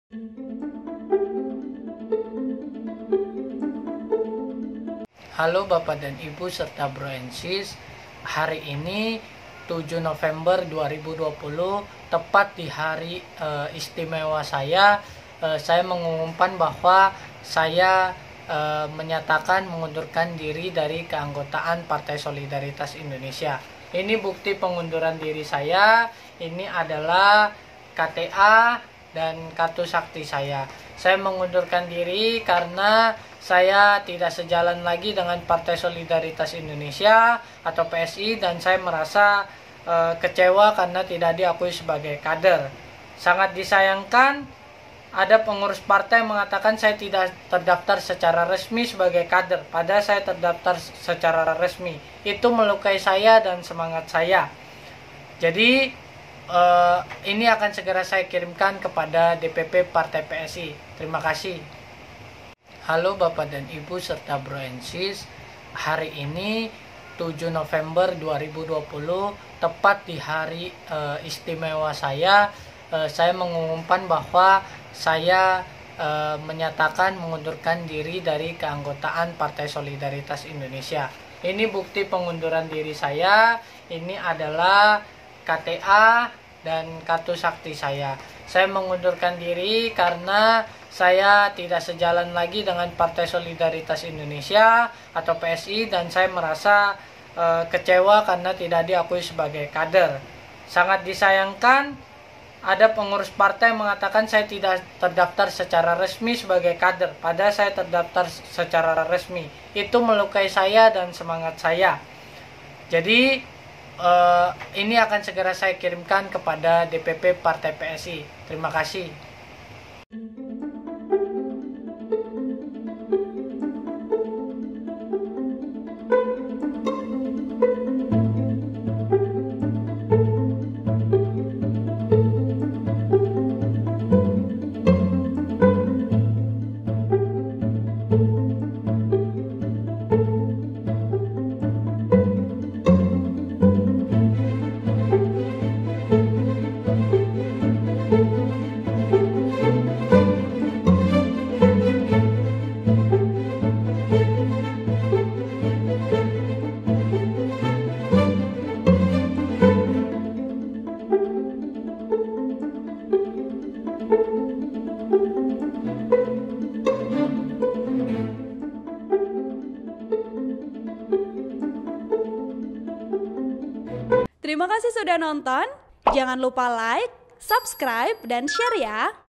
Halo Bapak dan Ibu serta Bro and Sis. Hari ini 7 November 2020, tepat di hari istimewa saya mengumumkan bahwa saya menyatakan mengundurkan diri dari keanggotaan Partai Solidaritas Indonesia. Ini bukti pengunduran diri saya. Ini adalah KTA dan kartu sakti saya. Saya mengundurkan diri karena saya tidak sejalan lagi dengan Partai Solidaritas Indonesia atau PSI, dan saya merasa kecewa karena tidak diakui sebagai kader. Sangat disayangkan ada pengurus partai mengatakan saya tidak terdaftar secara resmi sebagai kader, padahal saya terdaftar secara resmi. Itu melukai saya dan semangat saya. Jadi ini akan segera saya kirimkan kepada DPP Partai PSI. Terima kasih. Halo Bapak dan Ibu serta Bro and Sis. Hari ini 7 November 2020, tepat di hari istimewa saya mengumumkan bahwa saya menyatakan mengundurkan diri dari keanggotaan Partai Solidaritas Indonesia. Ini bukti pengunduran diri saya. Ini adalah KTA dan kartu sakti saya. Saya mengundurkan diri karena saya tidak sejalan lagi dengan Partai Solidaritas Indonesia atau PSI, dan saya merasa kecewa karena tidak diakui sebagai kader. Sangat disayangkan ada pengurus partai mengatakan saya tidak terdaftar secara resmi sebagai kader, padahal saya terdaftar secara resmi. Itu melukai saya dan semangat saya. Jadi ini akan segera saya kirimkan kepada DPP Partai PSI. Terima kasih. Terima kasih sudah nonton. Jangan lupa like, subscribe, dan share ya.